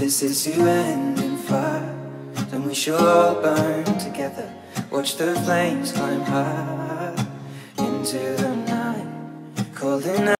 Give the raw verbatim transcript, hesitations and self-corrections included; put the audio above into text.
this is to end in fire, then we shall all burn together. Watch the flames climb high into the night, calling out.